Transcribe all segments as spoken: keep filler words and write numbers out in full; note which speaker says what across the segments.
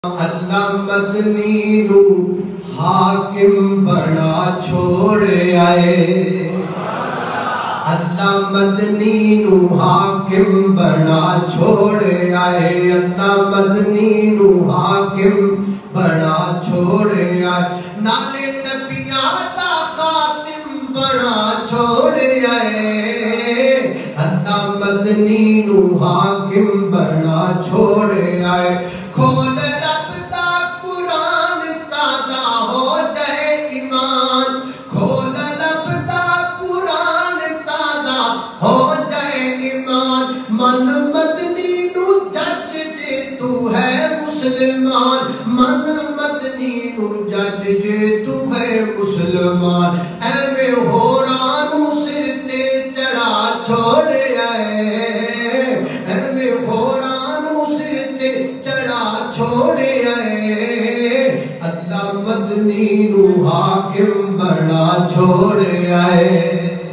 Speaker 1: اللہ مدنی نو حاکم بنا چھوڑے آئے، اللہ مدنی نو حاکم بنا چھوڑے آئے، اللہ مدنی نو حاکم بنا چھوڑے آئے، نالے نبیاں دا خاتم بنا چھوڑے آئے، اللہ مدنی نو حاکم بنا چھوڑے آئے، کھول من مدنی نو جج جے تو ہے مسلمان، ایوے ہورانو سر تے چڑھا چھوڑے آئے، ایوے ہورانو سر تے چڑھا چھوڑے آئے، اللہ مدنی نو حاکم بنا چھوڑے آئے۔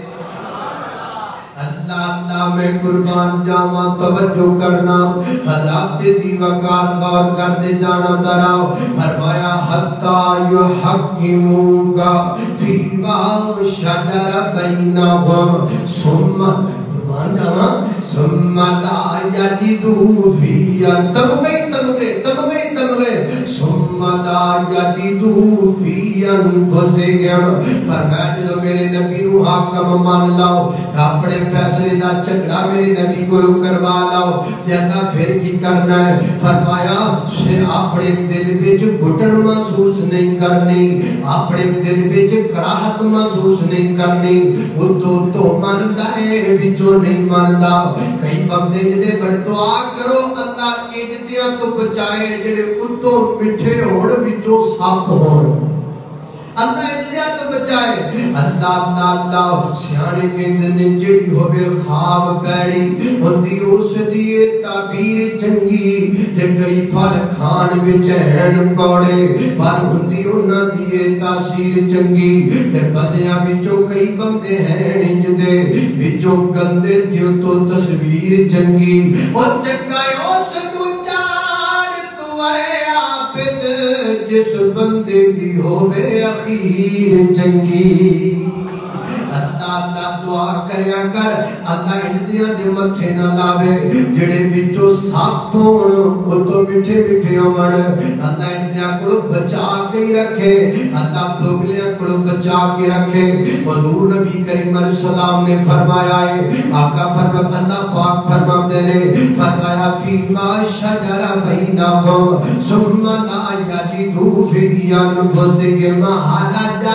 Speaker 1: اللہ میں قربان جاواں توجہ کرنا، حضرات دی وقار غور کر دے جانا دراؤ، فرمایا حتی یحکموک فیما شجر بینہم ثم قربان جاواں ثم لا یجدوا فی تمغے تمغے تمغے تمغے ثم لا یجدوا فی انفسہم، فرمایا جدو میرے نبی نو حاکم مان لاؤ، اپنے فیصلے دا چکڑا میرے نبی کو کروا لاؤ، اللہ پھر کی کرنا ہے؟ فرمایا پھر اپنے دل وچ گھٹن محسوس نہیں کرنی، اپنے دل وچ کراہت محسوس نہیں کرنی، وہ تو تو مندا ہے وچوں نہیں مندا۔ کئی بندے جدے بڑے دعا کرو اللہ ایڈیاں تو بچائے جڑے اتوں میٹھے ہون وچوں سپ ہون، اللہ ایڈیاں تو بچائے۔ اللہ اللہ اللہ سیانے کہندے جڑی ہوے خواب پیڑی ہوندی اس دی تعبیر چنگی، تے کئی پھل کھان وچ ہن کوڑے پر ہوندی انہاں دی تاثیر چنگی، تے بندیاں وچوں کئی بندے ہیں انج دے وچوں گندے جو تو تصویر چنگی، او چنگا اس نو جان تو اے عابد جس بندے دی ہوے اخیر چنگی۔ اللہ اللہ دعا کریا کر اللہ اندیاں دے متھے نہ لاوے جڑے وچوں سپ ہون او تو میٹھے میٹھے ہون، اللہ اندیاں کو بچا کے رکھے، اللہ دوگلیاں کو بچا کے رکھے۔ حضور نبی کریم علیہ السلام نے فرمایا ہے، آقا فرمایا اللہ پاک فرماتے نے فرمایا فیما شجر بینہم ثم لا یجدوا فی انفسہم حرجا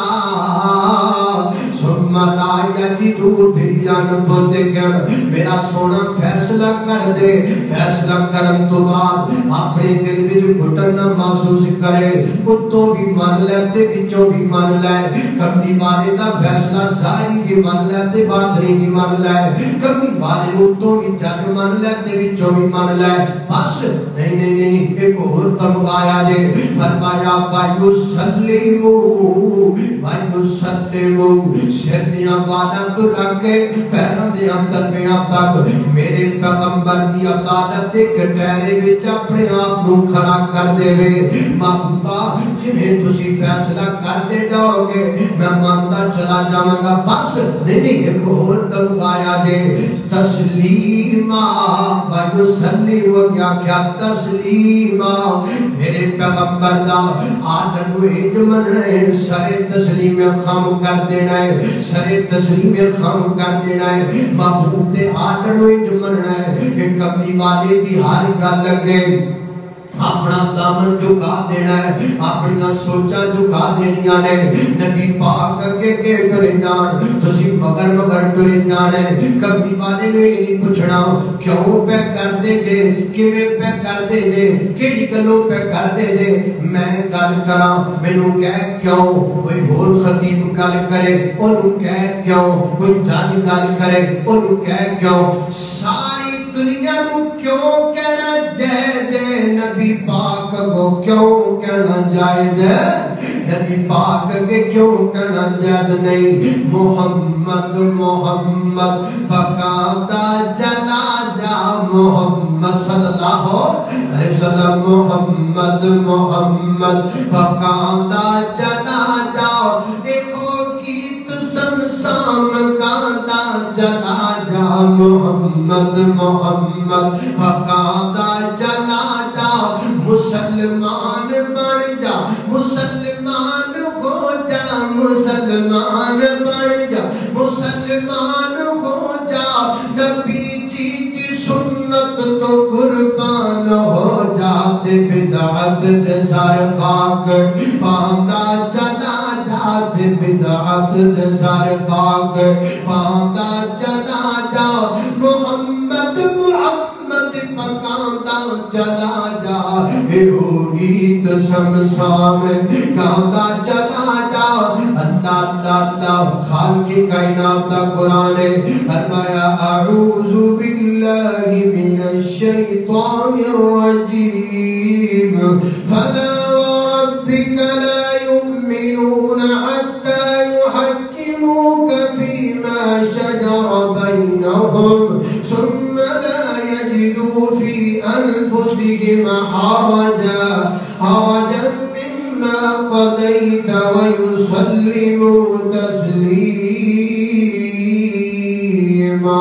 Speaker 1: ثم لا یجدوا فی انفسہم، میرا سونا فیصلہ کر دے، فیصلہ کرن تو بعد اپنے دل وچ گھٹن نہ محسوس کرے، اتوں بھی مان لے تے وچوں بھی مان لے، کمی والے دا فیصلہ ظاہری بھی مان لے تے باطنی بھی مان لے، کمی والے اتوں بھی جج مان لے تے وچوں بھی مان لے، بس نہیں نہیں نہیں ایک اور تمغایا جے، فرمایا وَيُسَلِّمُوا وَيُسَلِّمُوا شردیاں بالا تو رکھے پیروں دے اندر میں اب تک میرے پیغمبر دی عبادت دے کٹہرے وچ اپنے آپ کو کھڑا کر دے وے، محبوبہ جنہیں تسی فیصلہ کر دے جاؤ گے میں مانتا چلا جاؤں گا، بس نہیں نہیں ایک اور تمغایا جے تسلیمہ وَيُسَلِّمُوا کیا کیا تسلیمہ، میرے پیغمبر دا آدر نو اجمن ہے، سارے تسلیم خام کر دینا ہے، سارے تسلیم خام کر دینا ہے، محبوب دے آدر نو اجمن ہے، کہ کبھی والے دی ہر گل لگے اپنا دامن جھکا دینا ہے، اپنی سوچا جھکا دینیاں نے، نبی پاک کے کے کرے جان تسی مگر مگر کرے جان ہے، کبھی والے نے نہیں پوچھنا کیوں پہ کر دے جے، کیویں پہ کر دے جے، کیڑی گلوں پہ کر دے جے، میں گل کراں مینوں کہہ کیوں، کوئی ہور خطیب گل کرے اونوں کہہ کیوں، کوئی جج گل کرے اونوں کہہ کیوں، ساری دنیا نو کیوں کہنا جائز ہے، نبی پاک کو کیوں کہنا جائز ہے، نبی پاک کے کیوں کہنا جائز نہیں، محمد محمد فقادا جلا جا محمد صلی اللہ علیہ وسلم محمد محمد فقاندہ چلا جاؤ ایکو گیت سمسام گاندہ چلا جا محمد محمد فقاندہ چلا جا مسلمان بن جا مسلمان ہو جا مسلمان بن جا مسلمان ہو جا نبی جی کی سنت تو قربان ہو جاتے بدعت دے سار خاک پاندہ چلا جاتے بدعت دے سار خاک پاندہ چلا جا محمد محمد پکاندہ چلا جا ایہو گیت شمشام گاندہ چلا جا اللہ اللہ اللہ خالق کائنات دا قرآن ہے فرمایا اعوذ باللہ من الشیطان الرجیم فلا وربك لا يؤمنون حتى يحكموك فيما شجر بينهم ثم لا يجدوا في أنفسهم حرجا حرجا مما قضيت ويسلموا تسليما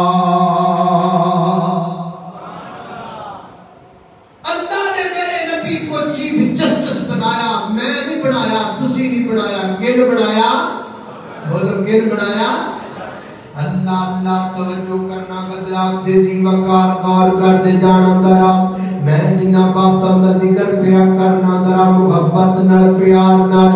Speaker 1: اللہ نے میرے نبی کو چیف جسٹس بنایا میں نہیں بنایا تسی نہیں بنایا کن بنایا بولو کن بنایا اللہ اللہ توجہ کرنا بدرات دے دی وقار قار کر دے جانا درہ میں جنہ باپاں دا ذکر پیا کرنا درہ محبت نر پیار نر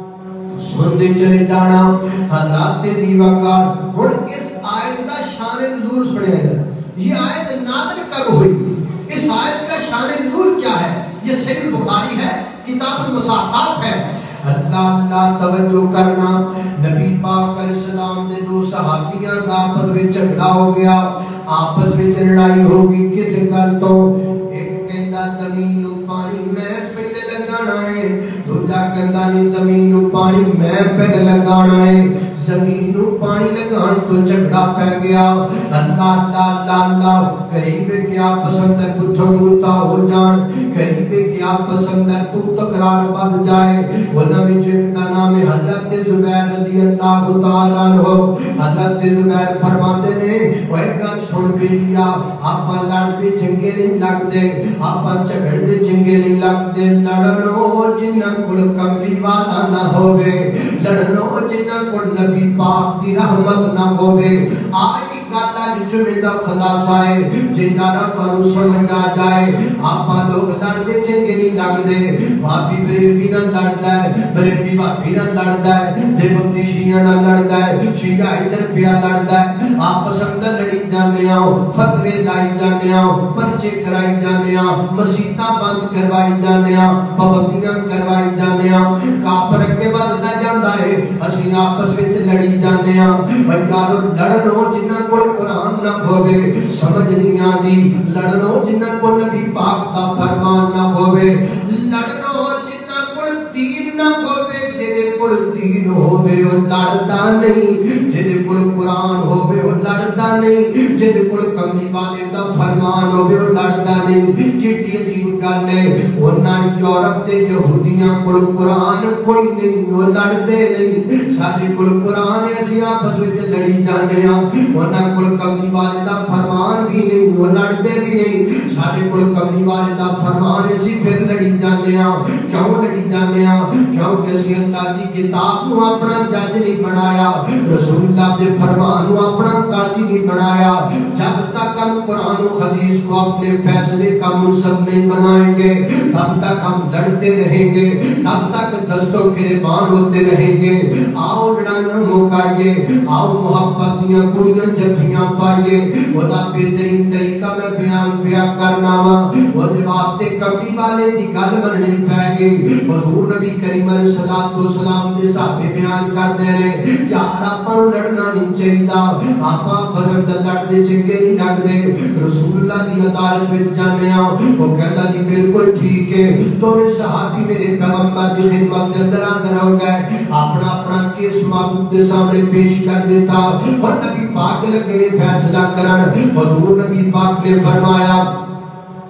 Speaker 1: سن دے چلے جانا حضرات دے دی وقار اور اس آیت دا شان نزول سنے گا یہ آیت نازل کب ہوئی اس آیت کا شان نزول کیا ہے یہ صحیح بخاری ہے کتاب المصاحف ہے اللہ اللہ توجہ کرنا نبی پاک علیہ السلام دے دو صحابیاں دا آپس میں جھگڑا ہو گیا آپس میں لڑائی ہوگی کس گل تو ایک کہندا زمین نو پانی میں پہلے لگانا ہے دوجا کہندا نہیں زمین نو پانی میں پہلے لگانا ہے زمین نو پانی لگان تو جھگڑا پہ گیا اللہ اللہ اللہ اللہ قریب کیا پسند ہے کچھوں گتا ہو جان قریب کیا پسند ہے تو تقرار بد جائے وہ نبی جن کا نام حضرت زبیر رضی اللہ تعالیٰ عنہ حضرت زبیر فرماتے نے وہ ایک گل سن بھی لیا آپا لڑ دے چنگے نہیں لگ دے آپا جھگڑ دے چنگے نہیں لگ دے لڑنو جنہ کل کملی والا نہ ہوئے لڑنو جنہ کل نبی پاک دی رحمت نہ ہوئے آئی گالا جمعہ دا خلاصہ ہے جنہارا پانو سمجھا جائے آپا لوگ لڑ دے چنگے نہیں لگ دے بھابی بریبی نہ لڑ دے بریبی بھابی نہ لڑ دے دیوبندی شیعہ نہ لڑ دے شیعہ ادھر پیا لڑ دے آپ پسند لڑی جانے آؤ فتوے لائی جانے آؤ پرچے کرائی جانے آؤ مسیطہ بند کروائی جانے آؤ پابندیاں کروائی جانے آؤ کافر کے بعد نہ جاندہ ہے اسی آپس میں لڑی جانے آؤ بھائیارو لڑنو جنہ کو قرآن نہ ہوئے سمجھ نہیں آدھی لڑنو جنہ کو نبی پاک دا فرمان نہ ہوئے لڑنو جنہ کو دین نہ ہوئے جنہ کو دین ہوئے اور لڑتا نہیں جنہ کو قرآن ہوئے اور لڑتا نہیں جنہ کو کمی والے دا فرمان ہوئے اور لڑتا نہیں کیٹی عجیب کرنے ورنہ یورپ دے یہودیاں کو قرآن کوئی نہیں وہ لڑتے نہیں ساتھی کو قرآن ایسی آپس میں لڑی جانے ہیں ورنہ کل کمی والدہ فرمان بھی نہیں وہ لڑتے بھی نہیں ساتھی کل کمی والدہ فرمان ایسی پھر لڑی جانے ہیں کیوں لڑی جانے ہیں کیوں کسی اللہ دی کتاب نو اپنا جج نہیں بنایا رسول اللہ دے فرمان نو اپنا قاضی نہیں بنایا جب تک ہم قرآن و حدیث کو اپنے فیصلے کا منصب نہیں بنائیں گے تب تک ہم لڑتے رہیں گے تب تک دستوں گریبان ہوتے رہیں گے آؤ لڑائیاں موقعیے آؤ محبت دیاں کڑیاں جفیاں پائیے وہ دا بہترین طریقہ میں بیان پیا کرنا وا وہ جواب تے کمی والے دی گل مننی پے گئی حضور نبی کریم علیہ السلام دے صحابے بیان کر دے رہے یار آپاں لڑنا نہیں چاہیدا آپاں بزرگ لڑدے چنگے نہیں لگدے رسول اللہ دی عدالت وچ جانے آ وہ کہندا جی بالکل ٹھیک ہے تو صحابی میرے پیغمبر کی خدمت کے اندر اندر ہو گئے اپنا اپنا کیس معبود کے سامنے پیش کر دیتا اور نبی پاک لگے نے فیصلہ کرن حضور نبی پاک نے فرمایا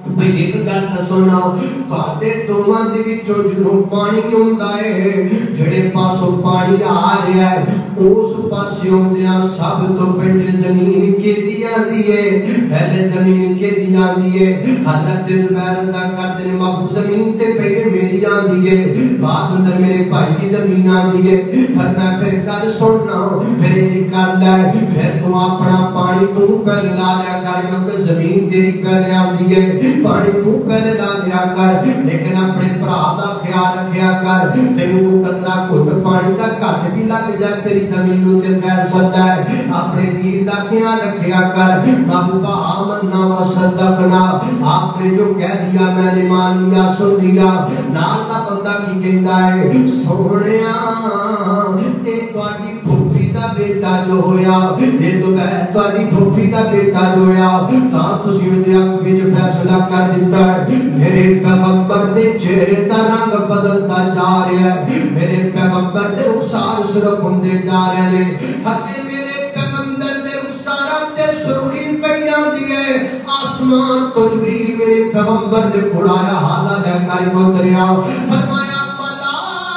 Speaker 1: ایک گل دسونا تواڈے دوواں دے وچوں جدوں پانی ہوندا ہے جڑے پاسوں پانی آ رہا ہے اس پاسے ہوندیاں سب تو پہلے زمین کیدی آندی ہے پہلے زمین کیدی آندی ہے حضرت زبیر ادا کردے نے محبوب زمین تے پہلے میری آندی ہے بعد اندر میرے بھائی کی زمین آندی ہے فرمایا پھر گل سننا پھر یہ کر لے پھر تو اپنا پانی تو پہلے لا لیا کر کیونکہ زمین تیری پہلے آندی ہے پانی تو پہلے لا لیا کر لیکن اپنے بھرا دا خیال رکھیا کر تینوں کو قطرہ گھٹ پانی دا گھٹ بھی لگ جائے تیری زمین نوں تے خیر سکتا ہے اپنے ویر دا خیال رکھیا کر محبوبہ آمنا و صدقنا آپ نے جو کہہ دیا میں نے مان لیا سن لیا نال دا بندہ کی کہندا ہے سونیا اے تواڈی پھوپھی دا بیٹا جو ہویا اے تو میں تواڈی پھوپھی دا بیٹا جو ہویا تاں تسی اودے حق وچ فیصلہ کر دیتا ہے میرے پیغمبر دے چہرے دا رنگ بدلتا جا رہا ہے میرے پیغمبر دے رخسار سرخ ہوندے جا رہے ہیں حتی میرے پیغمبر دے رخساراں تے سرخی پئی جاندی ہے آسمان تو جبریل میرے پیغمبر دے کول آیا حالا لے کر کو دریا فرمایا فلا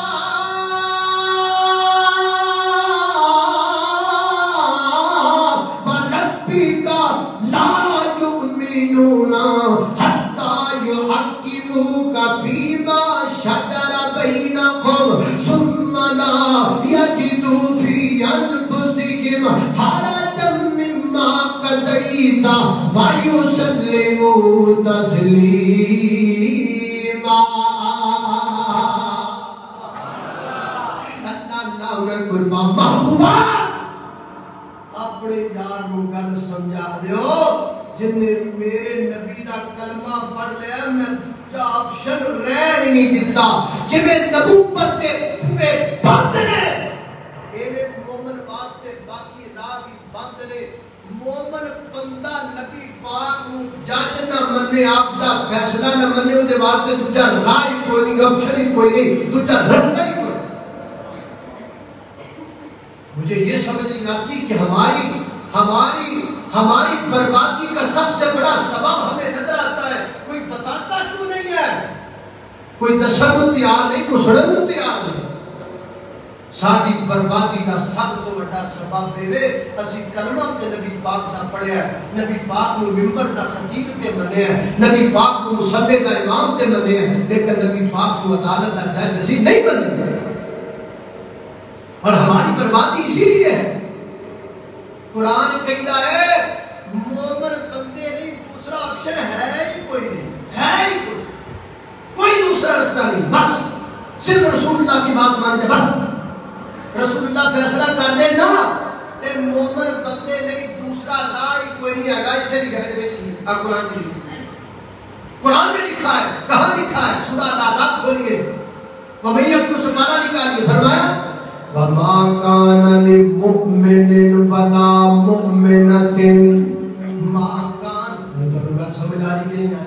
Speaker 1: وربک لا یؤمنون حتی یحکموک فیما شجر بینکم ثم لا یجدوا فی انفسہم حرجا مما قضیت ویسلموا تسلیما اللہ اللہ میں قربان محبوبہ اپنے یار کو گل سمجھا دیو جن نے میرے نبی دا کلمہ پڑھ لیا میں کیا آپشن رہ نہیں دیتا جمیں نبوت تے پورے بند نے ایویں مومن واسطے باقی راہ بھی بند نے مومن بندہ نبی پاک نو جج نہ مننے آپ دا فیصلہ نہ مننے او دے واسطے دوجا راہ ہی کوئی نہیں آپشن ہی کوئی نہیں دوجا رستہ ہی کوئی مجھے یہ سمجھ نہیں آتی کہ ہماری ہماری ہماری بربادی کا سب سے بڑا سبب ہمیں نظر آتا ہے کوئی بتاتا کیوں نہیں ہے کوئی دسن تیار نہیں کوئی سڑن تیار نہیں ساری بربادی کا سب تو بڑا سبب ہے اسی کلمہ تے نبی پاک دا پڑھیا ہے نبی پاک نو منبر دا خطیب تے منیا ہے نبی پاک نو مصلی دا امام تے منیا ہے لیکن نبی پاک نو عدالت دا جج اسی نہیں منیا اور ہماری بربادی اسی لیے ہے قرآن کہتا ہے مومن بندے نہیں دوسرا آپشن ہے ہی کوئی نہیں ہے ہی کوئی کوئی دوسرا رستہ نہیں بس صرف رسول اللہ کی بات مانتے بس رسول اللہ فیصلہ کر دے نا تے مومن بندے نہیں دوسرا راہ ہی کوئی نہیں ہے گا اسے لکھا ہے اب قرآن کی قرآن میں لکھا ہے کہاں لکھا ہے سورہ العذاب کھولیے وَمَن يَكْفُرْ سُبْحَانَ نکالیے فرمایا وَمَا كَانَ لِمُؤْمِنٍ وَلَا مُؤْمِنَةٍ مَا كَانَ سمجھ آ رہی ہے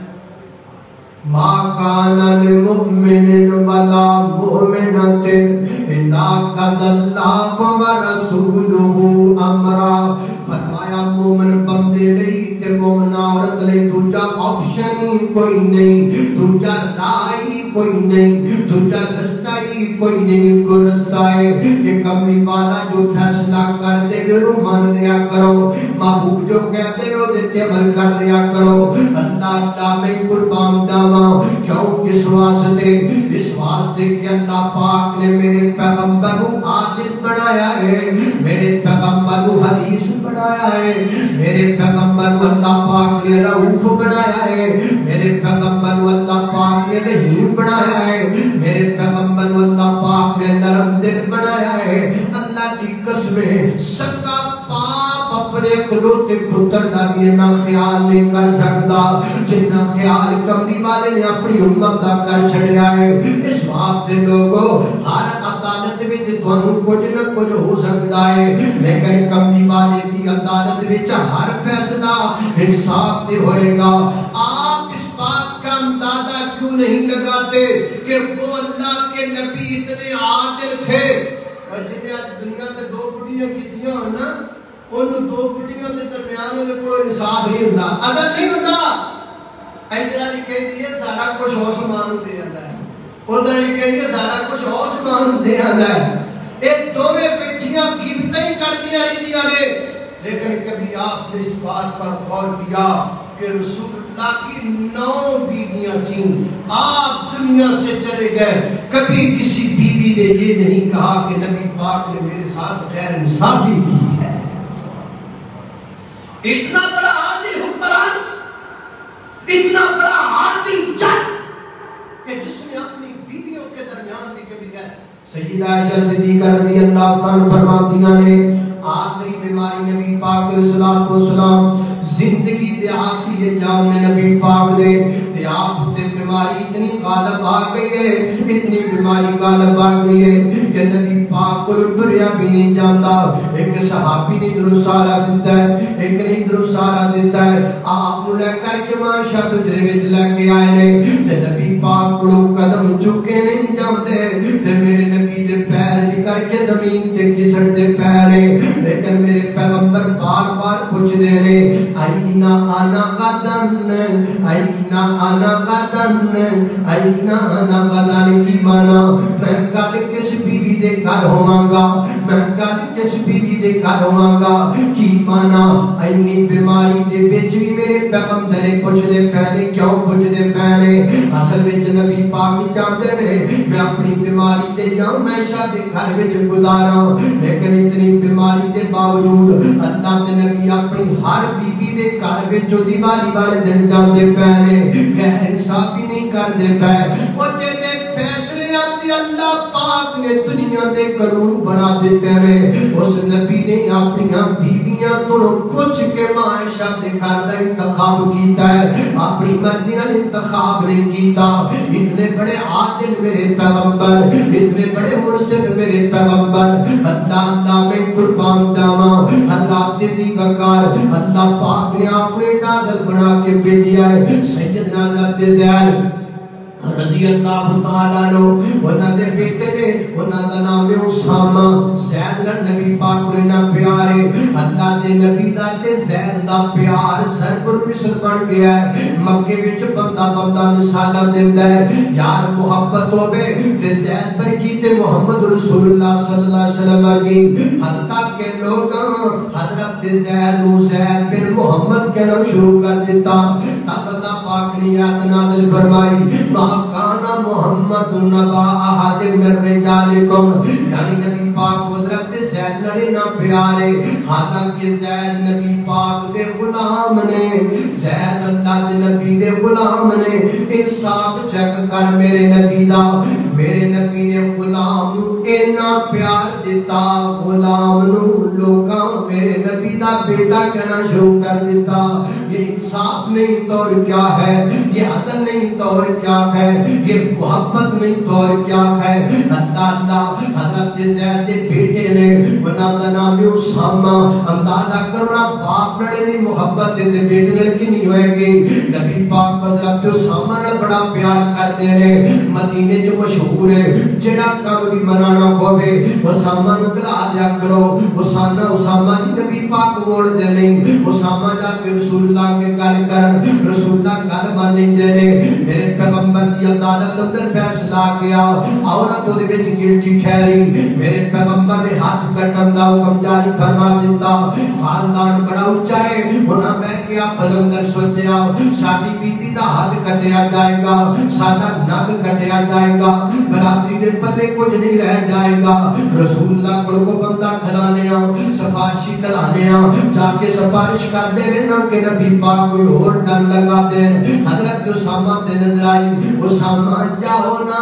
Speaker 1: مَا كَانَ لِمُؤْمِنٍ وَلَا مُؤْمِنَةٍ إِذَا قَضَى اللَّهُ وَرَسُولُهُ أَمْرًا فرمایا مومن بندے نہیں تے مومن عورت لئی دوجا آپشن ہی کوئی نہیں دوجا راہ ہی کوئی نہیں دوجا رستہ ہی کوئی نہیں کوئی رستہ ہے کہ کمری والا جو فیصلہ کر دے گے رو مان ریا کرو محبوب جو کہتے ہو دیتے عمل کر ریا کرو اللہ اللہ میں قربان داما کیوں کس واسطے اس واسطے کہ اللہ پاک نے میرے پیغمبر کو عادل بنایا ہے میرے پیغمبر کو حدیث بنایا ہے میرے پیغمبر کو اللہ پاک نے رؤوف بنایا ہے میرے پیغمبر کو اللہ پاک نے رحیم بنایا ہے میرے پیغمبر کو اللہ پاک نے نرم دل بنایا ہے اللہ کی قسم سکا پاپ اپنے اکلوتے پتر دا بھی نہ خیال نہیں کر سکتا جتنا خیال کمری والے نے اپنی امت دا کر چھڑیا ہے اس واسطے لوگوں ہر عدالت وچ تانوں کچھ نہ کچھ ہو سکتا ہے لیکن کمری والے دی عدالت وچ ہر فیصلہ انصاف تے ہوئے گا آپ اس بات کا اندازہ کیوں نہیں لگاتے کہ وہ اللہ کے نبی اتنے عادل تھے اور جنہیں آج دنیا سے دو بڑیاں کیتیاں ہوں نا ان دو بڑیاں کے درمیان میں کوئی انصاف نہیں ہوتا اگر نہیں ہوتا ادھر والی کہتی ہے سارا کچھ عثمان دے آندا ہے، ادھر والی کہتی ہے سارا کچھ عثمان دے آندا ہے. یہ دونوں بیٹیاں قیمتیں ہی کردیاں رہندیاں نے، لیکن کبھی آپ نے اس بات پر غور کیا کہ رسول اللہ کی نو بیویاں تھیں، آپ دنیا سے چلے گئے، کبھی کسی بیوی نے یہ نہیں کہا کہ نبی پاک نے میرے ساتھ غیر انصافی کی ہے. اتنا بڑا عادل حکمران، اتنا بڑا عادل جج کہ جس نے اپنی بیویوں کے درمیان بھی کبھی ہے. سیدہ عائشہ صدیقہ رضی اللہ عنہا فرماتی ہیں آخری بیماری نبی پاک علیہ الصلوۃ والسلام زندگی دے آخری ایام میں نبی پاک دے تے آپ تے بیماری اتنی غالب آ گئی ہے، اتنی بیماری غالب آ گئی ہے کہ نبی پاک کو ٹریا بھی نہیں جاندا. ایک صحابی نے درود سارا دیتا ہے، ایک نے درود سارا دیتا ہے، آپ نو لے کر کے ماشاء حجرے وچ لے کے آئے نے تے نبی پاک کو قدم چکے نہیں جاندے تے میرے نبی دے پیر دی کر کے زمین تے گھسٹ دے پیر، لیکن میرے پیغمبر بار بار پوچھ دے رہے اینا انا غدن، اینا انا غدن، اینا انا غدن. کی مانا میں کل کس بیوی دے گھر ہوواں گا، میں کل کس بیوی دے گھر ہوواں گا. کی مانا اینی بیماری دے وچ بھی میرے پیغمبر پوچھ دے پہلے کیوں پوچھ دے پہلے اصل وچ نبی پاک چاہتے رہے میں اپنی بیماری تے جاؤں میں شاہ دے گھر وچ گزاراں، لیکن اتنی بیماری کے باوجود اللہ کے نبی اپنی ہر بیوی دے گھر وچ جو دیوالی والے دن جاندے پے غیر انصافی نہیں کردے پے. او جے فیصلے آتے اللہ پاک نے دنیا دے قانون بنا دیتے ہیں. اس نبی نے اپنی بیویاں تو پوچھ کے معاشہ دے گھر دا انتخاب کیتا ہے، اپنی مرضی نال انتخاب نہیں کیتا. اتنے بڑے عادل میرے پیغمبر، اتنے بڑے منصف میرے پیغمبر، اللہ اللہ میں قربان جاواں حضرات دی وقار اللہ پاک نے اپنے نادر بنا کے بھیجا ہے. سیدنا حضرت زید رضی اللہ تعالیٰ عنہ انہاں دے بیٹے نے، انہاں دا نام ہے اسامہ. زید دا نبی پاک نے نا پیارے اللہ دے نبی دا تے زید دا پیار ضرب مثل بن گیا ہے. مکے وچ بندہ بندہ مثالاں دیندا ہے، یار محبت ہوے تے زید ورگی تے محمد رسول اللہ صلی اللہ علیہ وسلم ورگی، حتیٰ کہ لوگ حضرت زید نو زید بن محمد کہنا شروع کر دیتا. تب اللہ پاک نے یاد نازل فرمائی کانا محمد نبا احد من رجالکم، یعنی نبی پاک حضرت زید نڑے نہ پیارے، حالانکہ زید نبی پاک دے غلام نے، زید اللہ دے نبی دے غلام نے. انصاف چیک کر میرے نبی دا، میرے نبی نے غلام نو اینا پیار دیتا، غلام نو لوکاں میرے نبی دا بیٹا کہنا شروع کر دیتا. یہ انصاف نہیں تو کیا ہے، یہ عدل نہیں تو کیا ہے، یہ محبت نہیں تو اور کیا ہے. اللہ اللہ حضرت زید دے بیٹے نے انہاں دا نام اسامہ. اندازہ کرنا باپ نڑے نہیں محبت دے بیٹے نے کنی ہوئے گی. نبی پاک حضرت اسامہ نے بڑا پیار کرتے ہیں، مدینے جو مشہور ہے جڑا کم بھی منانا ہوئے اسامہ نو کلا دیا کرو. اسامہ اسامہ دی نبی پاک موڑ دے نہیں، اسامہ جا کے رسول اللہ کے گل کر رسول اللہ گل مان لیں دے میرے پیغمبر کی عدالت اندر فیصلہ کیا عورت دے وچ گلٹی ٹھہری. میرے پیغمبر نے ہاتھ کٹن دا حکم جاری فرما دیتا. خاندان بڑا اونچا ہے، انہاں بیٹھ کے آپ اندر سوچیا ساڈی بیوی دا ہاتھ کٹیا جائے گا، ساڈا نگ کٹیا جائے گا، برادری دے پلے کچھ نہیں رہ جائے گا. رسول اللہ کو کو بندہ کھلانے آ سفارشی کھلانے آ جا کے سفارش کر دے نا کہ نبی پاک کوئی اور ڈر لگا دے. حضرت اسامہ تے نظر آئی، اسامہ جاؤ نا.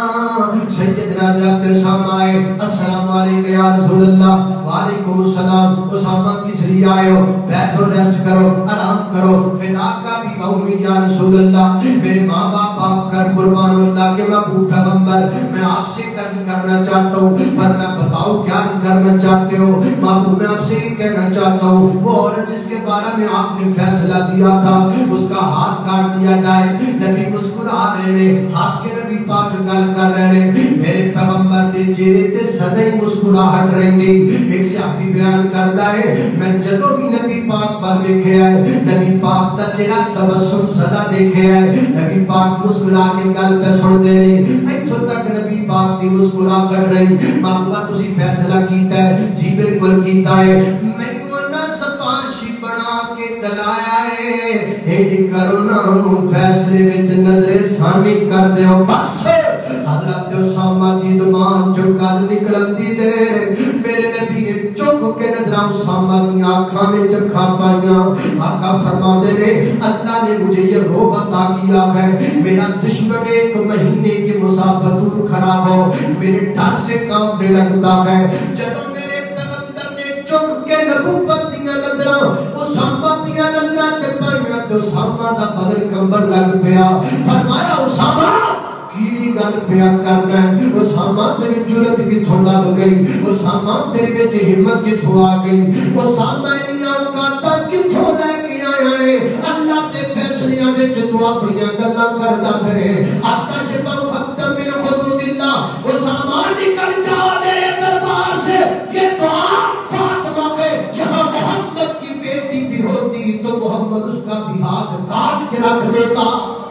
Speaker 1: سیدنا حضرت اسامہ آئے، السلام علیکم یا رسول اللہ. وعلیکم السلام. اسامہ کس لیے آئے ہو؟ بیٹھو ریسٹ کرو آرام کرو. فدا کا بھی قومی یا رسول اللہ، میرے ماں باپ آپ کر قربان اللہ کے محبوب پیغمبر میں آپ سے قرض کرنا چاہتا ہوں، پر میں بتاؤ کیا کرنا چاہتے ہو؟ محبوب میں آپ سے ہی کہنا چاہتا ہوں وہ عورت جس کے بارے میں آپ نے فیصلہ دیا تھا اس کا ہاتھ کاٹ دیا جائے. نبی مسکرا رہے ہیں، ہنس کے نبی پاک گل کر رہے ہیں. میرے پیغمبر دے چہرے تے سدا ہی مسکراہٹ رہندی. ایک صحابی بیان کردا ہے میں جدوں بھی نبی پاک پر ویکھیا ہے نبی پاک دا چہرہ تبسم سدا دیکھیا ہے. نبی پاک مسکرا کے گل پہ سن دے رہے ایتھوں تک نبی پاک دی مسکرا کر رہی. محبوبہ تسی فیصلہ کیتا ہے؟ جی بالکل کیتا ہے. مینوں نہ سپارشی بنا کے دلایا ہے اے کرو نا فیصلے وچ نظر ثانی کر دیو بس. حضرت اسامہ دی زبان جو گل نکلن دی دے میرے نبی نے چک کے نظراں اسامہ دی آنکھاں وچ کھا پائیاں. آقا فرماندے نے اللہ نے مجھے یہ روب عطا کیا ہے میرا دشمن ایک مہینے کی مسافت دور کھڑا ہو میرے ڈر سے کانپنے لگتا ہے. جب میرے پیغمبر نے چک کے نبوت دیاں نظراں اسامہ دیاں نظراں تے پائیاں تو اسامہ دا بدن کمبن لگ پیا. فرمایا اسامہ کی گل پیا کرنا ہے؟ اسامہ تیری جرت کتھوں لگ گئی؟ اسامہ تیرے وچ ہمت کتھوں آ گئی؟ اسامہ انہاں اوقاتاں کتھوں لے کے آیا ہے؟ اللہ دے فیصلیاں وچ تو اپنی گلاں کردا پھرے. آتا شبہ ختم من حدود اللہ. اسامہ نکل جا میرے دربار سے. یہ دعا فاطمہ کے یہاں محمد کی بیٹی بھی ہوتی تو محمد اس کا بھی ہاتھ کاٹ کے رکھ دیتا.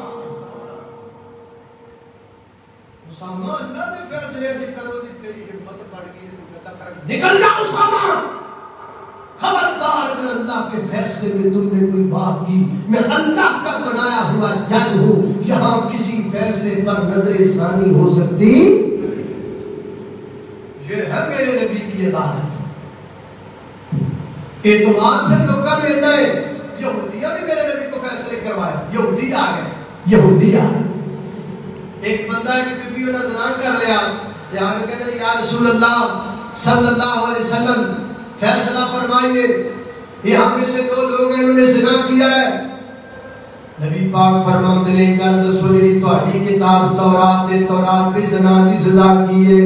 Speaker 1: اسامہ اللہ دے فیصلے اج کرو دی تیری ہمت بڑھ گئی تو کہتا کر نکل جا اسامہ. خبردار اگر اللہ کے فیصلے میں تم نے کوئی بات کی میں اللہ کا بنایا ہوا جج ہوں. یہاں کسی فیصلے پر نظر ثانی ہو سکتی. یہ ہے میرے نبی کی عدالت. اعتماد پھر لوگوں نے لینا ہے. یہودیہ بھی میرے نبی کو فیصلے کروائے. یہودی آ گئے. یہودی آ گئے. ایک بندہ ایک بی بی نے زنا کر لیا. یہاں کہتے ہیں یا رسول اللہ صلی اللہ علیہ وسلم فیصلہ فرمائیے یہاں میں سے دو لوگ ہیں انہوں نے زنا کیا ہے. نبی پاک فرماتے ہیں گل دسو جڑی تہاڈی کتاب تورات تے تورات بھی زنا دی سزا کی ہے.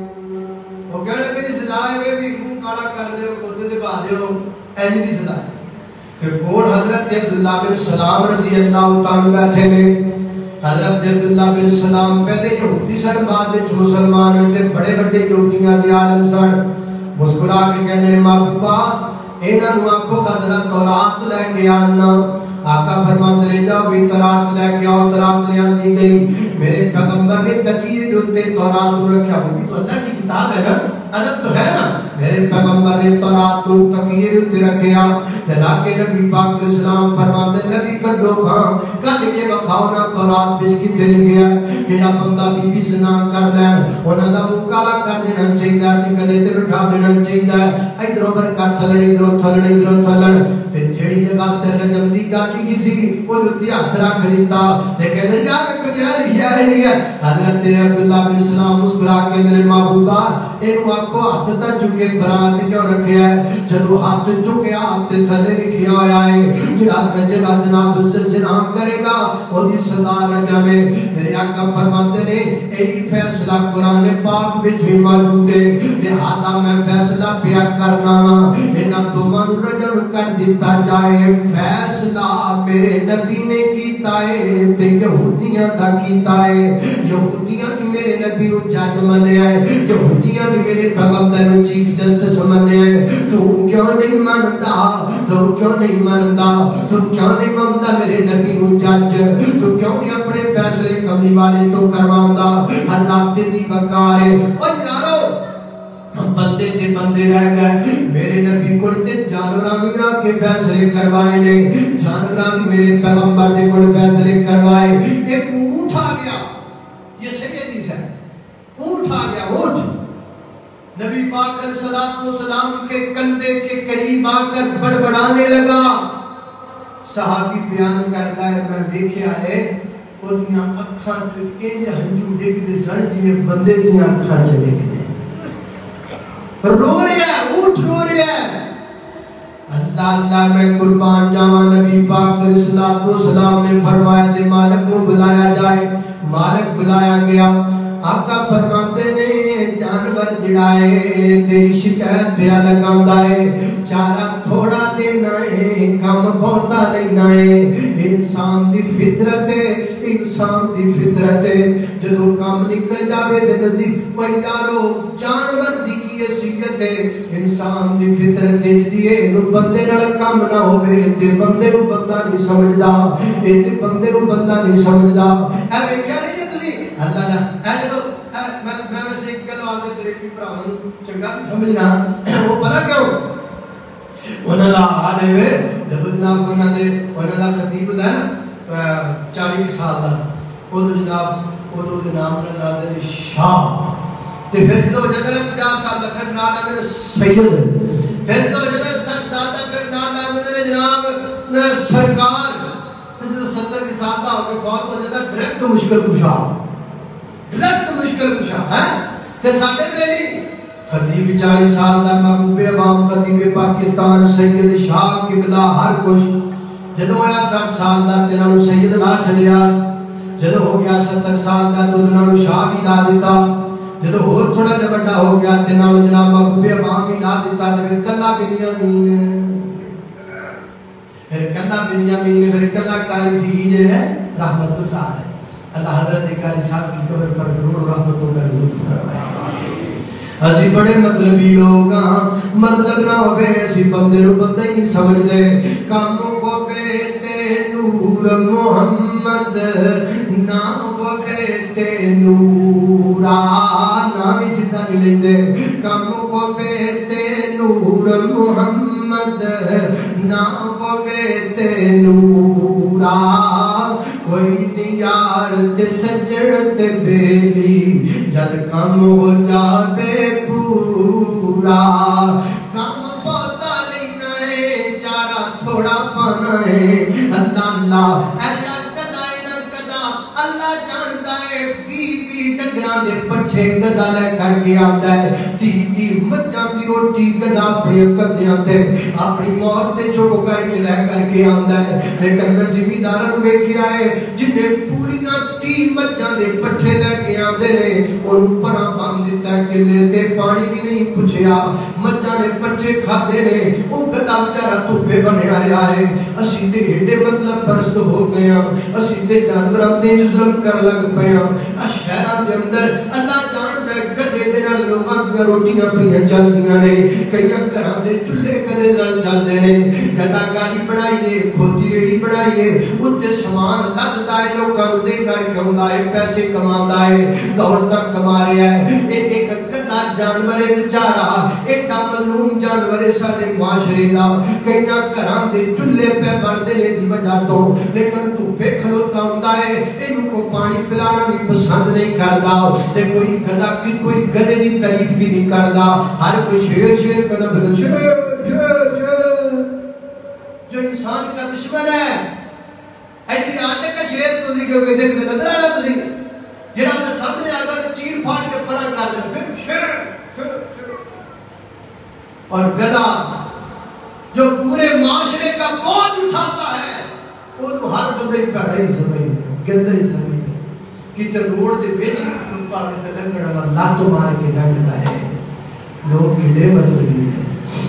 Speaker 1: وہ کہنے لگے سزا ہے بھی منہ کالا کر دیو کتے تے پا دیو اینی دی سزا ہے. کہ کول حضرت عبداللہ بن سلام رضی اللہ تعالی بیٹھے نے. حضرت عبداللہ بن سلام پہلے یہودی سن بعد وچ مسلمان ہوئے تے بڑے بڑے یہودیاں دے عالم سن. مسکرا کے کہنے محبوبہ انہاں نوں آکھو حضرت تورات لے کے آنا. آقا فرماتے ہیں جاؤ بھی تورات لے کے آؤ. تورات لے آندی گئی. میرے پیغمبر نے تکیے دے اوتے تورات نوں رکھیا. وہ بھی تو اللہ کی کتاب ہے نا ادب تو ہے نا. میرے پیغمبر نے تورات نوں تکیے دے اوتے رکھیا. تے لاکے نبی پاک علیہ السلام فرماتے ہیں نبی کڈو کھاں کڈ کے وکھاؤ نا تورات وچ کتے لکھیا ہے جڑا بندہ بی بی زنا کر لین انہاں دا منہ کالا کر دینا چاہیدا تے کدے تے بٹھا دینا چاہیدا ہے. ادھروں برکت تھلڑ ادھروں تھلڑ ادھروں تھلڑ تے جڑی جگہ تے رجم دی گل کی سی وہ جوتی ہاتھ رکھ دیتا تے کہندے یار کچھ ہے ہی ہے. حضرت عبداللہ بن سلام مسکرا کے میرے محبوبہ اینو آکھو ہاتھ تے چکے برات کیوں رکھیا ہے؟ جدوں ہاتھ چکیا تے تھلے لکھیا ہویا ہے جڑا جڑا جناب سے زنا کرے گا اودی سزا رجم ہے. میرے آقا فرماتے نے یہی فیصلہ قرآن پاک وچ بھی موجود ہے. لہذا میں فیصلہ پیا کرنا وا انہاں دوواں نوں رجم کر دیتا جائے. فیصلہ میرے نبی نے کیتا ہے تے یہودیاں دا کیتا ہے. یہودیاں بھی میرے نبی نوں جج منیا ہے. یہودیاں بھی میرے پیغمبر نوں چیف جسٹس منیا ہے. تو کیوں نہیں منتا؟ تو کیوں نہیں منتا؟ تو کیوں نہیں منتا میرے نبی نوں جج؟ تو کیوں نہیں اپنے فیصلے کملی والے تو کرواندا؟ اللہ دی وقار ہے. او یارو بندے تے بندے رہ گئے. میرے نبی کول تے جانوراں بھی آ کے فیصلے کروائے نے. جانوراں بھی میرے پیغمبر دے کول فیصلے کروائے. ایک اونٹ آ گیا. یہ صحیح حدیث ہے. اونٹ آ گیا. اونٹ نبی پاک علیہ الصلوۃ والسلام کے کندھے کے قریب آ کر بڑبڑانے لگا. صحابی بیان کرتا ہے میں دیکھیا ہے اودیاں اکھاں چ انج ہنجو ڈگدے سن جویں بندے دیاں اکھاں چ ڈگدے. رو رہا ہے. اونٹ رو رہا ہے. اللہ اللہ میں قربان جاواں نبی پاک علیہ الصلوۃ والسلام نے فرمایا تے مالک کو بلایا جائے. مالک بلایا گیا. آقا فرماتے نے جانور جڑا ہے تیری شکایت پیا لگاوندا ہے چارہ تھوڑا دینا ہے کم بہتا لینا ہے انسان دی فطرت ہے انسان دی فطرت ہے جدو کام نکل جاوے دے ندی کوئی یارو جانور دی کی حیثیت ہے انسان دی فطرت دی ہے نو بندے نال کام نہ ہوے تے بندے نو بندہ نہیں سمجھدا اے تے بندے نو بندہ نہیں سمجھدا اے ویکھیا نہیں تسی اللہ دا اے جدو میں میں ویسے ایک گل آتے بریکی بھراواں نوں چنگا نہیں سمجھنا وہ پتہ کیوں انہاں دا حال ہے جدو جناب انہاں دے انہاں دا خطیب دا چالیس سال دا وہ جناب وہ جناب نے دے شاہ تے پھر جدو جدو پچاس سال دا پھر نام نے سید پھر جدو جدو سٹھ سال دا پھر نام نے جناب سرکار جدو ستر کی سال دا ہو کے فوت ہو جاتا ڈائریکٹ مشکل کشا ڈائریکٹ مشکل کشا ہے تے ساڈے میری خطیب چالیس سال دا محبوب عوام خطیب پاکستان سید شاہ قبلہ ہر کچھ جدو آیا سٹھ سال دا تے نال سید لا چھڑیا جدو ہو گیا ستر سال دا تو نال شاہ بھی لا دیتا جدو ہو تھوڑا جا بڑا ہو گیا تے نال جناب محبوب عوام بھی لا دیتا تے پھر کلا بنیامین پھر کلا بنیامین پھر کلا قاری فی ہے رحمت اللہ علیہ اللہ حضرت قاری صاحب کی قبر پر کروڑوں رحمتوں کا نزول فرمائے اسی بڑے مطلبی لوگ ہاں مطلب نہ ہوئے اسی بندے نو بندہ ہی نہیں سمجھ دے کاموں کو کہتے نور محمد نام کو کہتے نورا نام ہی سیدھا نہیں لیندے کاموں کو کہتے نور محمد نام کو کہتے نورا کوئی نہیں یار تے سجڑ تے بیلی جد کم ہو جاوے پورا کم پوتا لینا ہے چارہ تھوڑا پانا ہے اللہ اللہ اللہ کدا نہ کدا اللہ جانتا ہے تی تی ڈگران دے پٹھے گدا لے کر کے آتا ہے تی تی مجھاں کی روٹی گدا اپنی کردے آتے اپنی موت تے چھوڑو کر کے لے کر کے آتا ہے لیکن میں زمینداروں میں کیا ہے جنہیں پوریاں تی مجھاں دے پٹھے لے کے آتے نے ان پر بام دیتا ہے کہ لیتے پانی بھی نہیں پوچھیا مجھاں نے پٹھے کھا دے نے وہ گدا بچارہ توپے بنے آ رہا ہے اسی دے ہیڈے مطلب پرست ہو گیا اسی دے جانورہ دے ظلم کر لگ پیا شہران دے اندر اللہ جان دے گدے دے نال لوگاں کی روٹیاں پہ چل دیا نے کئی گھراں دے چولہے گدے نال چل دے نے گدا گاڑی بنائیے کھوتی ریڑھی بنائیے اُتے سامان لگتا ہے لوگاں نوں دے کر کے ہوندا ہے پیسے کماندا ہے دولت کما رہا ہے ایک ایک گدا جانور بیچارہ ایڈا مظلوم جانور سارے معاشرے دا کئی گھراں دے چولہے پہ بردے نے دی وجہ تو لیکن تو بے کھلوتا ہوندا ہے اینوں کو پانی پلانا بھی پسند نہیں کردا تے کوئی گدا کی کوئی گدے دی تعریف بھی نہیں کردا ہر کوئی شیر شیر کردا پھر شیر شیر شیر جو انسان کا دشمن ہے ایسی آتے کا شیر تو سی کہ دیکھتے نظر آنا تو سی جڑا اپنے سامنے آگا تو چیر پھاڑ کے پڑا کر دیں پھر شیر شیر شیر اور گدا جو پورے معاشرے کا بوجھ اٹھاتا ہے وہ تو ہر بندے پیڑا ہی سمجھے گندہ ہی سمجھے کتے روڑ دے بیچ پاڑ کے لنگڑ والا لاتو مار کے ڈنگتا ہے لوگ کھلے مطلبی ہیں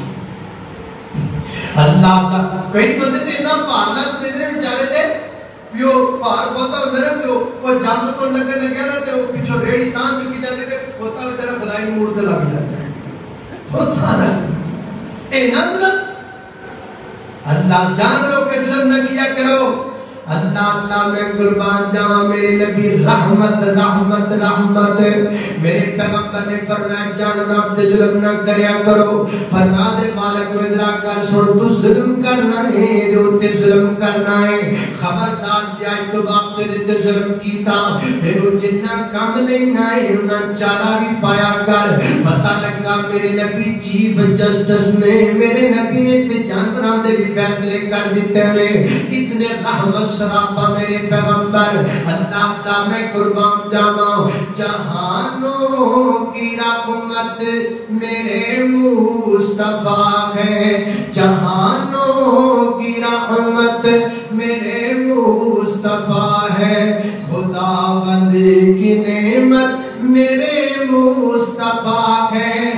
Speaker 1: اللہ اللہ کئی بندے تھے اتنا پارنا تو دینے بچارے تھے پیو پار بہتا ہو نرم تھے وہ جام تو لگے لگے رہے تھے وہ پیچھو ریڑی تان بھی کی جاتے تھے ہوتا بچارہ خدای موڑ دے لگ جاتے ہیں ہوتا نا اے نا ظلم اللہ جانوروں کے ظلم نہ کیا کرو اللہ اللہ میں قربان جاواں میرے نبی رحمت رحمت رحمت میرے پیغمبر نے فرمایا جانوراں تے ظلم نہ کریا کرو فرما دے مالک نو ادرا کر سن تو ظلم کرنا ہے جو تے ظلم کرنا ہے خبردار جائے تو باپ تے تے ظلم کیتا اینو جنہ کام نہیں نہ اینو چارہ بھی پایا کر پتہ لگا میرے نبی چیف جسٹس نے میرے نبی نے تے جانوراں دے بھی فیصلے کر دیتے نے اتنے رحمت سرابہ میرے پیغمبر اللہ اللہ میں قربان جاواں جہانوں کی رحمت میرے مصطفیٰ ہے جہانوں کی رحمت میرے مصطفیٰ ہے خداوند کی نعمت میرے مصطفیٰ ہے،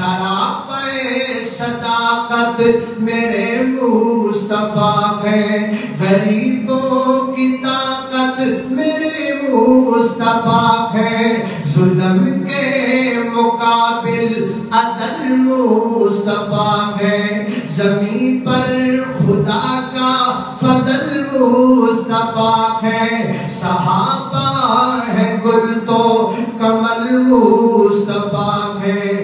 Speaker 1: سراپے صداقت میرے مصطفیٰ ہے، غریبوں کی طاقت میرے مصطفیٰ ہے، ظلم کے مقابل عدل مصطفیٰ ہے، زمین پر خدا کا فضل مصطفیٰ ہے، صحابہ ہے گل تو کمل مصطفیٰ ہے،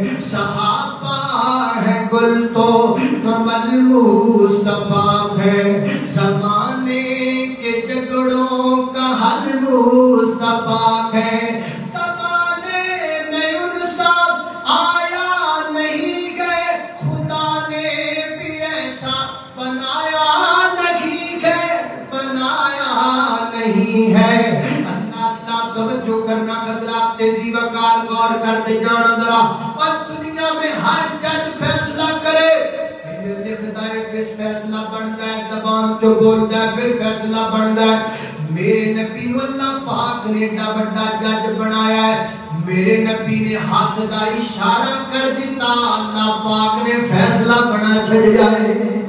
Speaker 1: صحابہ ہے گل تو کمل مصطفیٰ ہے، زمانے کے جھگڑوں کا حل مصطفیٰ ہے، زمانے میں ان سب آیا نہیں گئے، خدا نے بھی ایسا بنایا نہیں ہے، بنایا نہیں ہے۔ اللہ اللہ توجہ کرنا، حضرات تیزی وقار غور کرتے جانا ذرا، اور دنیا میں ہر جج فیصلہ کرے، لکھتا ہے پھر فیصلہ بنتا ہے، زبان جو بولتا ہے پھر فیصلہ بنتا ہے۔ میرے نبی کو اللہ پاک نے ایڈا بڑا جج بنایا ہے، میرے نبی نے ہاتھ کا اشارہ کر دیتا، اللہ پاک نے فیصلہ بنا چھڑیا ہے۔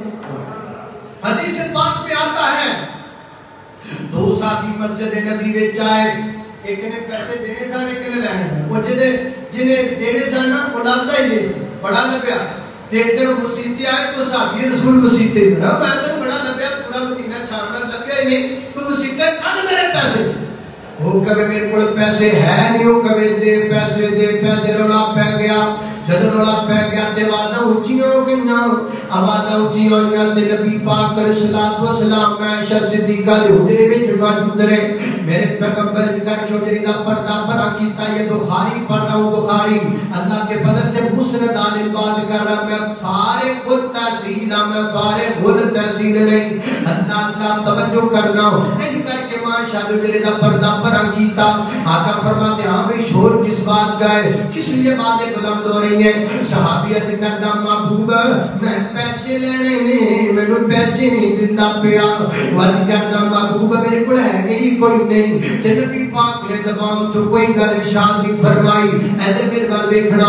Speaker 1: حدیث پاک میں آتا ہے دو صحابی مسجد نبی وچ آئے، ایک نے پیسے دینے سن ایک نے لینے سن، وہ جنہیں دینے سن وہ لبدا ہی نہیں سی، بڑا لبیا دیکھتے رو مسیطے آئے تو صحابی رسول مسیطے دینا، میں تو بڑا لبیا پورا مدینہ چھاڑنا لبیا ہی نہیں، تو مسیطے کھانے میرے پیسے، وہ کبھی میرے کو پیسے ہے نہیں، وہ کبھی دے پیسے دے پیسے رولا پہ گیا، جد رولا پہ گیا دیوانہ اچھیوں گئیاں، آوازہ اچھیوں گئیاں، تے نبی پاک علیہ الصلوۃ والسلام میں عائشہ صدیقہ دے حجرے وچ موجود رہے، میرے پیغمبر ذکر کے حجرے دا پردہ پرا کیتا، یہ بخاری پڑھ رہا ہوں، بخاری اللہ کے فضل سے مسند عالم بات کر رہا، میں فارغ التحصیل میں فارغ التحصیل نہیں، اللہ اللہ توجہ کرنا، ان کر کے ماشاء حجرے دا پردہ پرا کیتا، آقا فرماتے ہاں بھی شور کس بات کا ہے، کس لیے باتیں بلند ہو رہی ہیں؟ صحابیت کردہ محبوب میں پیسے لینے نے میں نے پیسے نہیں دلتا پیا، وجہ کردہ محبوب میرے کو ہے گئی کوئی نہیں، کہ نبی پاک نے زبان تو کوئی گر ارشاد نہیں فرمائی، ایدر میرے بار دیکھنا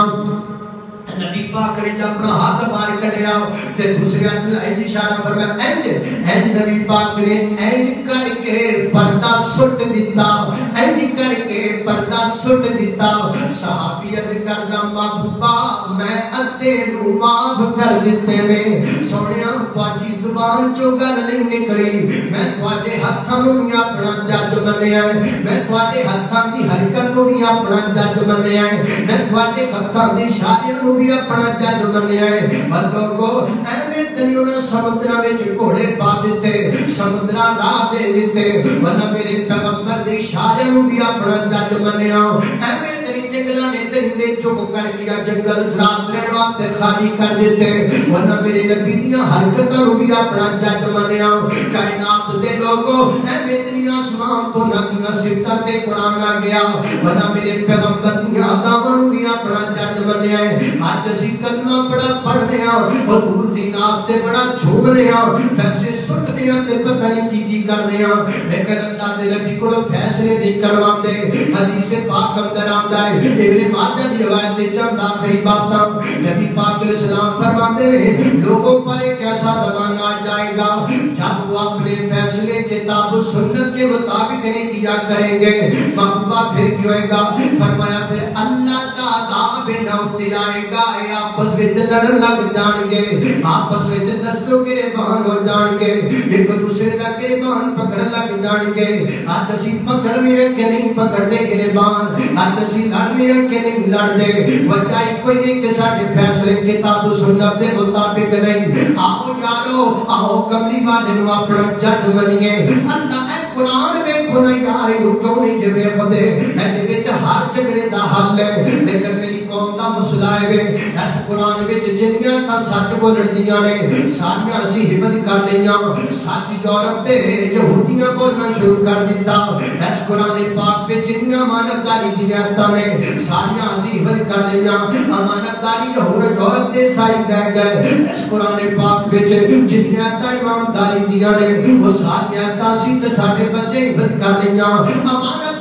Speaker 1: نبی پاک نے جب اپنا ہاتھ بار کڑیا تے دوسرے ہاتھ نے اینج اشارہ فرمایا، اینج اینج نبی پاک نے اینج کر کے پردہ سٹ دیتا، اینج کر کے پردہ سٹ دیتا، صحابیت کردہ محبوبہ میں ادھے نو معاف کر دیتے نے، سونیا تواڈی زبان چوں گل نہیں نکلی، میں تواڈے ہتھاں نوں بھی اپنا جج منیا ہے، میں تواڈے ہتھاں دی حرکت نوں بھی اپنا جج منیا ہے، میں تواڈے ہتھاں دی اشارے نوں بھی اپنا جج منیا ہے، لوگو ایویں تنیوں نے سمندراں وچ گھوڑے پا دتے، سمندراں راہ دے دتے، ورنہ میرے پیغمبر دے اشارے نوں بھی اپنا جج منیا، ایویں تنی جنگلاں نے درندے چپ کر دیا، جنگل رات رہن واسطے خالی کر دیتے، ورنہ میرے نبی دیاں حرکتاں نوں بھی اپنا جج منیا، کائنات دے لوگو ایویں تنی آسمان تو نبیاں صفتاں تے قرآن آ گیا، ورنہ میرے پیغمبر دیاں اداواں نوں بھی اپنا جج منیا ہے۔ آج اسی کلمہ بڑا پڑھنے ہاں، حضور دی نات تے بڑا جھومنے ہاں، پیسے سٹنے ہاں تے پتہ نہیں کی جی کرنے ہاں، لیکن اللہ دے نبی کو فیصلے نہیں کرواتے، حدیث پاک اندر آمدہ ہے، ابن ماجہ دی روایت دے چند آخری باتاں، نبی پاک علیہ السلام فرماتے رہے، لوگوں پر ایک ایسا زمانہ آ جائے گا جب وہ اپنے فیصلے کتاب و سنت کے مطابق نہیں کیا کریں گے، محبوبہ پھر کیوں ہوئے گا؟ فرمایا پھر اللہ کا عذاب نہ ہوتی آئے گا، آپس وچ لڑن لگ جان گے، آپس وچ دستوں گریبان ہو جان گے، ایک دوسرے کا گریبان پکڑ لگ جان گے، آج اسی پکڑنے ہیں کہ نہیں پکڑنے گریبان، آج اسی لڑنے ہیں کہ نہیں لڑنے، وجہ کوئی ہے کہ ساڑھے فیصلے کتاب و سنت دے مطابق نہیں، آؤ یارو آؤ کملی والے نو اپنا جج منیے، اللہ اے قرآن میں کھونا یار انہوں کیوں نہیں جبے خودے، اے دیوے ہر جگڑے دا حل ہے، لیکن میری قوم دا مسئلہ ہے، اس قرآن وچ جنیاں تا سچ بولن دیاں نے ساریاں اسی حفظ کر لیاں، سچ یورپ تے یہودیاں بولنا شروع کر دیتا، اس قرآن پاک وچ جنیاں امانتداری دیاں تا نے ساریاں اسی حفظ کر لیاں، امانتداری یورپ تے ساری رہ گئے، اس قرآن پاک وچ جنیاں تا ایمانداری دیاں نے وہ ساریاں تا اسی تے ساڈے بچے حفظ کر لیاں، امانتداری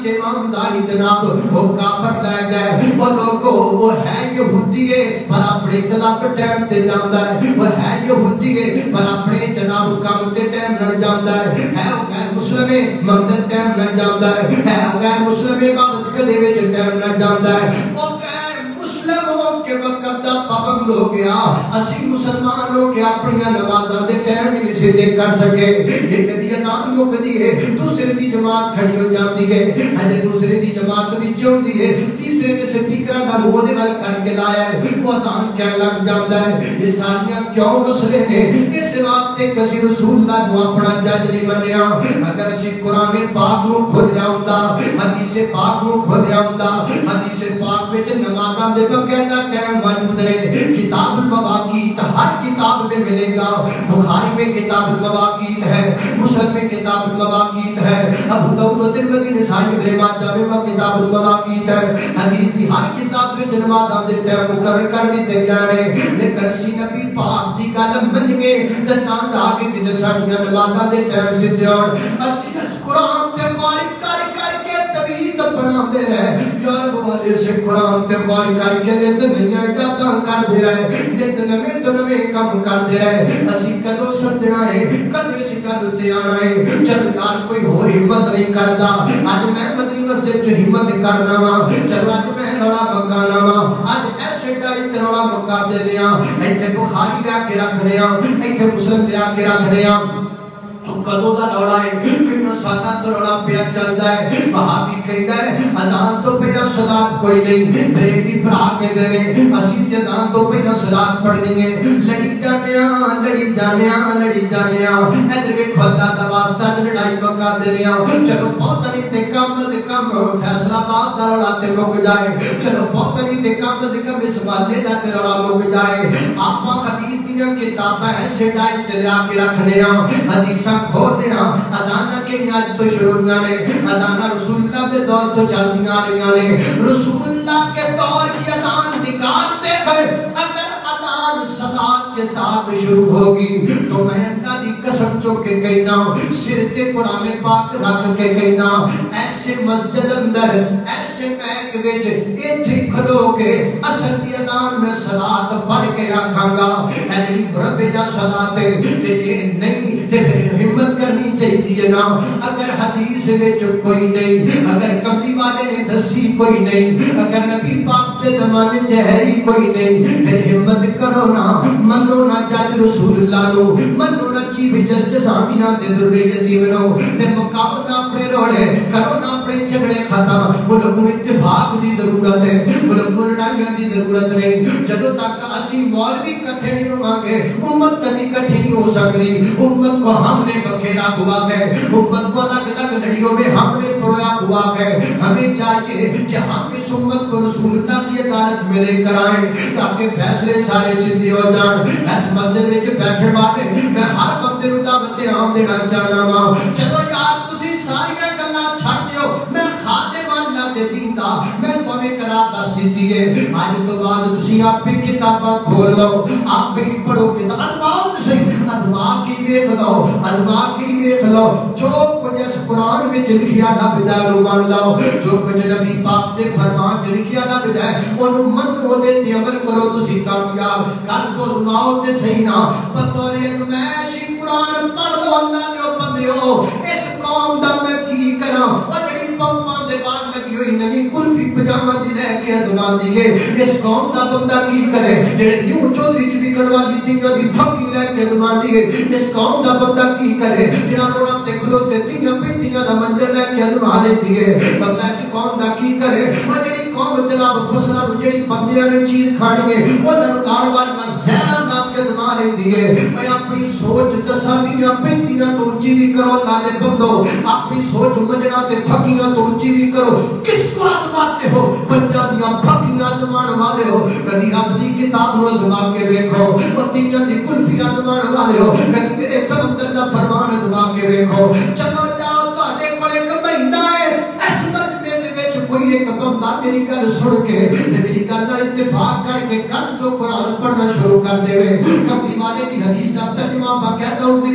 Speaker 1: تے ایمانداری جناب وہ کافر لے گئے وہ لوگوں وہ ہے یہودی ہے پر اپنے طلاق ٹائم تے جاندا ہے وہ ہے یہودی ہے پر اپنے جناب کام تے ٹائم نہ جاندا ہے ہے وہ غیر مسلم ہے مندر ٹائم نہ جاندا ہے ہے وہ غیر مسلم ہے بابت کدے وچ ٹائم نہ جاندا ہے وہ غیر مسلم ہو کے وقت دا پابند ہو گیا اسی مسلمان ہو کے اپنی نمازاں دے ٹائم ہی نہیں دے کر سکے ایک دی اذان مکدی ہے دوسرے دی جماعت کھڑی ہو جاتی ہے اجے دوسرے دی جماعت وچ ہوندی ہے تیسرے دے سپیکراں دا منہ دے ول کر کے لایا ہے وہ اذان کہن لگ جاندا ہے یہ ساریاں کیوں مسئلے نے اس واسطے کسی رسول اللہ کو اپنا جج نہیں منیا اگر اسی قرآن پاک نو کھولیا ہوندا حدیث پاک نو کھولیا ہوندا حدیث پاک وچ نمازاں دے باقاعدہ ٹائم موجود ہے کتاب المواقیت ہر کتاب میں ملے گا بخاری میں کتاب المواقیت ہے مسلم میں کتاب المواقیت ہے ابو داؤد و ترمذی نسائی ابن ماجہ میں کتاب المواقیت ہے حدیث دی ہر کتاب وچ نمازاں دے ٹائم مقرر کر دتے گئے ہیں لیکن اسی نبی پاک دی گل منیے تے تاں جا کے تے ساڈیاں نمازاں دے ٹائم سدھ ہون اسی اس قرآن تے غور کر کر کے طویل بناندے رہے یار والے سے قرآن تے غور کر کے تے نیا جاتا کر دے رہے تے نویں تے نویں کام کر دے رہے اسی کدو سمجھنا ہے کدے اسی کدو تے آنا ہے چل یار کوئی ہور ہمت نہیں کردا اج میں مدنی مسجد جو ہمت کرنا وا چلو اج میں رولا مکانا وا اج ایسے ٹائم تے رولا مکا دے رہا ایتھے بخاری لے کے رکھ رہا ایتھے مسلم لے کے رکھ رہا کدو دا رولا ہے کتنا سالا تو رولا پیا چلتا ہے وہابی کہتا ہے اذان تو پہلا صلات کوئی نہیں بریلی بھرا کے دے اسی اذان تو پہلا صلات پڑھنی ہے لڑی جانے ہاں لڑی جانے ہاں لڑی جانے ہاں ادھر ویکھو اللہ دا واسطہ لڑائی مکا دے رہا چلو بہت نہیں تے کم تے کم فیصلہ آباد دا رولا تے مک جائے چلو بہت نہیں تے کم سے کم اس والے دا تے رولا مک جائے آپاں حدیث دیاں کتاباں ایسے ڈائیں تے لیا کے رکھنے ہاں حدیثاں کھول لینا ادانا کے نیاز تو شروع نے ادانا رسول اللہ کے دور تو چلتی آ رہی نے رسول اللہ کے دور کی ادان نکالتے ہیں اگر ادان صدات کے ساتھ شروع ہوگی تو میں اللہ دی قسم چو کے کہنا سر تے قرآن پاک رکھ کے کہنا ایسے مسجد اندر ایسے میک وچ ایتھے کھلو کے اثر دی ادان میں صلات پڑھ کے آکھاں گا ایلی رب جا صلات تے جے نہیں تے پھر ہمت کرنی چاہیے نا اگر حدیث وچ کوئی نہیں اگر کملی والے نے دسی کوئی نہیں اگر نبی پاک دے زمانے چ ہے ہی کوئی نہیں پھر ہمت کرو نا منو نا جج رسول اللہ نو منو نا چیف جسٹس آمینہ دے درے یتیم نو تے مکاو نا اپنے روڑے کرو نا اپنے جھگڑے ختم ملک میں اتفاق دی ضرورت ہے ملک میں لڑائیاں دی ضرورت نہیں جدو تک اسی مولوی کٹھے نہیں ہوانگے امت کدی کٹھی نہیں ہو سکتی امت کو ہم نے بکھیرا ہوا ہے امت کو الگ الگ لڑیوں میں ہم نے پرویا ہوا ہے ہمیں چاہیے کہ ہم اس امت کو رسول اللہ کی عدالت میں لے کر آئیں تاکہ فیصلے سارے سدھی ہو جان اس مسجد وچ بیٹھے والے میں ہر بندے نوں دعوت عام دینا چاہنا وا چلو یار تسی ساری گلاں چھڈ دیو میں خادم اللہ دے دین دا میں تمہیں قرار دس دیتی ہے اج تو بعد تسی آپ ہی کتاباں کھول لو آپ ہی پڑھو کتاب ادواؤ تسی ادوا کی ویکھ لو ادوا کی ویکھ لو جو کچھ اس قرآن میں لکھیا لب جائے وہ مان لو جو کچھ نبی پاک دے فرمان چ لکھیا لب جائے اونوں منو دے تے عمل کرو تسی کامیاب کل تو زماؤ تے صحیح نہ پتورے میں شی قرآن پڑھ لو اللہ دے بندیو اس قوم دا میں کی کراں او جڑی پمپاں دے بعد لگی ہوئی نویں کلفی پجامہ دی لے کے ادمان دی اس قوم دا بندہ کی کرے جڑے نیو چودھری چ وکڑ والی تیاں دی پھکی لے کے ادمان دی اس قوم دا بندہ کی کرے جڑا روڑا تے کھلوتے تیاں پیتیاں دا منجر لے کے ادمان دی بندہ اس قوم دا کی کرے او جڑی قوم جناب فصلاں نوں جڑی بندیاں نے چیز کھانی ہے اوناں نوں لاڑ والیاں زہراں دا کے ادمان دی میں اپنی سوچ دساں دیاں پیتیاں تو اونچی بھی کرو لالے بندو اپنی سوچ منجنا تے پھکیاں تو اونچی بھی کرو کس کو ادماتے ہو پنجاں دیاں پھکیاں ادمان والے ہو کدی رب دی کتاب نوں ادما کے ویکھو او تیاں دی کلفی ادمان والے ہو کدی میرے پیغمبر دا فرمان ادما کے ویکھو چلو جاؤ تہاڈے کول ایک مہینہ ہے اس مجمع دے وچ کوئی ایک بندہ میری گل سن کے تے میری گل نال اتفاق کر کے کل تو قرآن پڑھنا شروع کر دے کملی والے دی حدیث دا ترجمہ باقاعدہ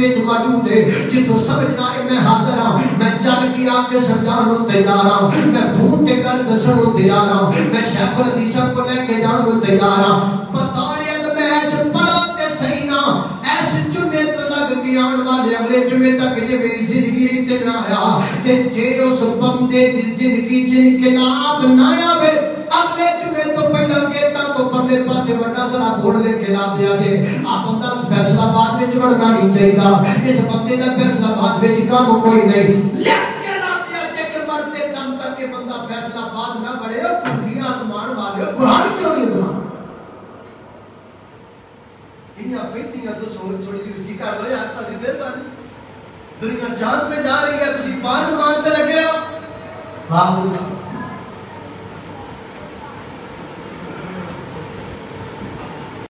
Speaker 1: وچ موجود ہے جتوں سمجھنا ہے میں حاضر ہاں میں چل کے آ کے سمجھاؤں تیار ہاں میں فون تے گل دسوں تیار ہاں میں شیخ الحدیث کو لے کے جاؤں تیار ہاں پتا ہے کہ میں پڑھا تے صحیح نہ ایسے جمعے تو لگ کے آن والے اگلے جمعے تک جے میری زندگی ریتے نہ آیا تے جے اس بندے دی زندگی جن کے نام نہ آوے اگلے جمعے تو پہلا گیٹا تو پرلے پاسے بڑا ذرا بورڈ لے کے لا دیا دے آپ بندہ فیصلہ باد وچ وڑنا نہیں چاہیے اس بندے دا فیصلہ باد وچ کام کوئی نہیں لکھ کے لا دیا جے کہ مرتے دم تک کہ بندہ فیصلہ باد نہ بڑھے دنیا مان والے قرآن چوری زمان دنیا بیٹیاں تو سوچ چھوڑی سی اچھی کر لو آتا دی پھر بانی دنیا جان پہ جا رہی ہے کسی بار زمان تے لگے ہو باپ